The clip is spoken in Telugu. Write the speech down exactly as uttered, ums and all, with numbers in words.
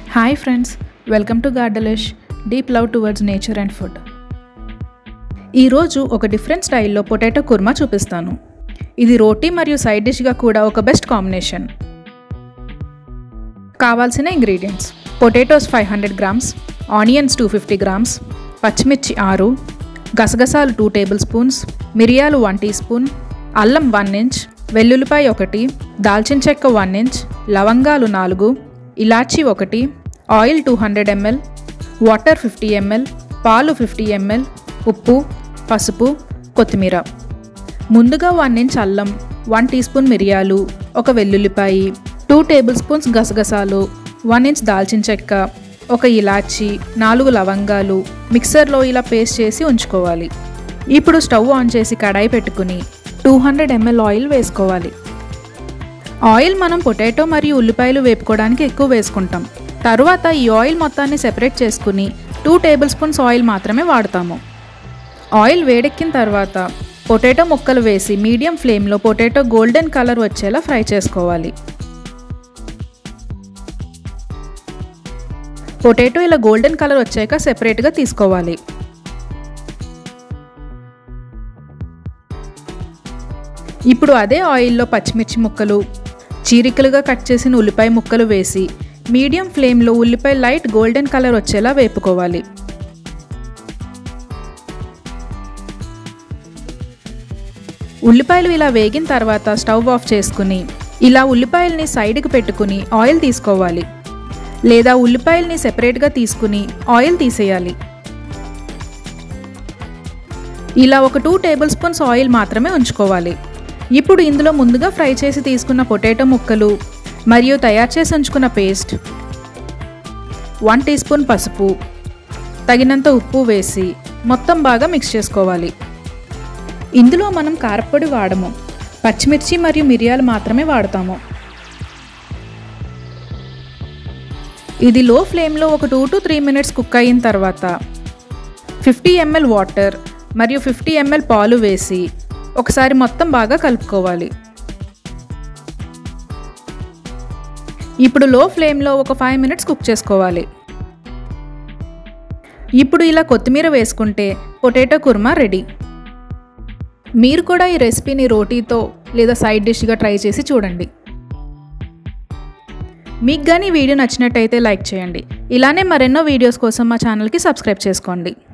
Hi friends, welcome to Gardelish, deep love towards nature and food. ఈ రోజు ఒక డిఫరెంట్ స్టైల్లో పొటాటో కుర్మా చూపిస్తాను. ఇది రోటీ మరియు సైడ్ డిష్గా కూడా ఒక బెస్ట్ కాంబినేషన్. కావాల్సిన ingredients: potatoes five hundred grams, onions two fifty grams, పచ్చిమిర్చి ఆరు, గసగసాలు టూ టేబుల్ స్పూన్స్, మిరియాలు వన్ టీ స్పూన్, అల్లం వన్ ఇంచ్, వెల్లుల్లిపాయ ఒకటి, దాల్చిన చెక్క వన్ ఇంచ్, లవంగాలు నాలుగు, ఇలాచీ ఒకటి, oil two hundred ML, water fifty ML, పాలు ఫిఫ్టీ ఎంఎల్, ఉప్పు, పసుపు, కొత్తిమీర. ముందుగా వన్ ఇంచ్ అల్లం, వన్ టీ స్పూన్ మిరియాలు, ఒక వెల్లుల్లిపాయి, టూ టేబుల్ స్పూన్స్ గసగసాలు, వన్ ఇంచ్ దాల్చిన చెక్క, ఒక ఇలాచీ, నాలుగు లవంగాలు మిక్సర్లో ఇలా పేస్ట్ చేసి ఉంచుకోవాలి. ఇప్పుడు స్టవ్ ఆన్ చేసి కడాయి పెట్టుకుని టూ హండ్రెడ్ ఎంఎల్ ఆయిల్ వేసుకోవాలి. ఆయిల్ మనం పొటాటో మరియు ఉల్లిపాయలు వేపుకోవడానికి ఎక్కువ వేసుకుంటాం. తరువాత ఈ ఆయిల్ మొత్తాన్ని సెపరేట్ చేసుకుని టూ టేబుల్ స్పూన్స్ ఆయిల్ మాత్రమే వాడతాము. ఆయిల్ వేడెక్కిన తర్వాత పొటాటో ముక్కలు వేసి మీడియం ఫ్లేమ్లో పొటాటో గోల్డెన్ కలర్ వచ్చేలా ఫ్రై చేసుకోవాలి. పొటాటో ఇలా గోల్డెన్ కలర్ వచ్చాక సెపరేట్గా తీసుకోవాలి. ఇప్పుడు అదే ఆయిల్లో పచ్చిమిర్చి ముక్కలు, చీరికలుగా కట్ చేసిన ఉల్లిపాయ ముక్కలు వేసి మీడియం ఫ్లేమ్లో ఉల్లిపాయ లైట్ గోల్డెన్ కలర్ వచ్చేలా వేపుకోవాలి. ఉల్లిపాయలు ఇలా వేగిన తర్వాత స్టవ్ ఆఫ్ చేసుకుని ఇలా ఉల్లిపాయల్ని సైడ్కి పెట్టుకుని ఆయిల్ తీసుకోవాలి, లేదా ఉల్లిపాయల్ని సెపరేట్గా తీసుకుని ఆయిల్ తీసేయాలి. ఇలా ఒక టూ టేబుల్ స్పూన్స్ ఆయిల్ మాత్రమే ఉంచుకోవాలి. ఇప్పుడు ఇందులో ముందుగా ఫ్రై చేసి తీసుకున్న పొటాటో ముక్కలు మరియు తయారు చేసి ఉంచుకున్న పేస్ట్, వన్ టీ స్పూన్ పసుపు, తగినంత ఉప్పు వేసి మొత్తం బాగా మిక్స్ చేసుకోవాలి. ఇందులో మనం కారపొడి వాడము, పచ్చిమిర్చి మరియు మిరియాలు మాత్రమే వాడతాము. ఇది లో ఫ్లేమ్లో ఒక two to three minutes cook అయిన తర్వాత ఫిఫ్టీ ఎంఎల్ వాటర్ మరియు ఫిఫ్టీ ఎంఎల్ పాలు వేసి ఒకసారి మొత్తం బాగా కలుపుకోవాలి. ఇప్పుడు లో ఫ్లేమ్లో ఒక ఫైవ్ మినిట్స్ కుక్ చేసుకోవాలి. ఇప్పుడు ఇలా కొత్తిమీర వేసుకుంటే పొటాటో కుర్మా రెడీ. మీరు కూడా ఈ రెసిపీని రోటీతో లేదా సైడ్ డిష్గా ట్రై చేసి చూడండి. మీకు కానీ వీడియో నచ్చినట్టయితే లైక్ చేయండి. ఇలానే మరెన్నో వీడియోస్ కోసం మా ఛానల్కి సబ్స్క్రైబ్ చేసుకోండి.